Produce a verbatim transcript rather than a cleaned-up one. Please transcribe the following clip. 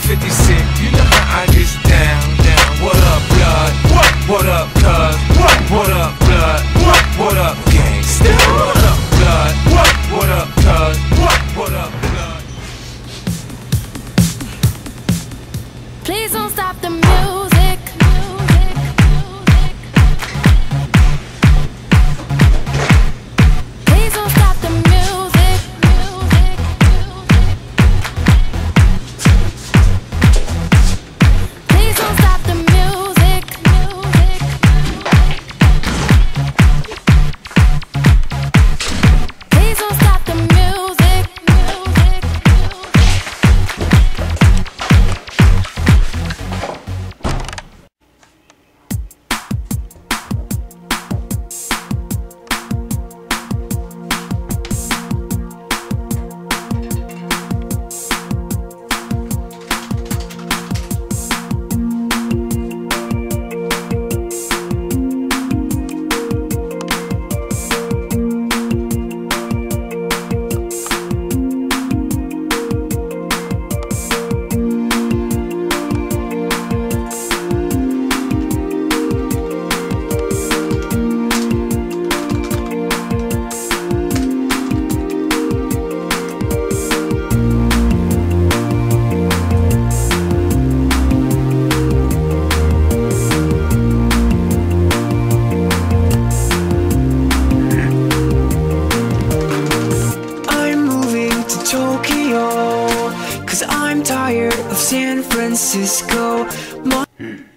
fifty cent, you know how I get down, down. What up, blood? What? What up, cuz? What? What up, blood? What? What up, gangsta? What up, blood? What? What up, cuz? What? What up, blood? Please don't stop the music. Please don't stop the music. Please don't stop the music. Please don't stop the music. Tokyo, 'cause I'm tired of San Francisco. My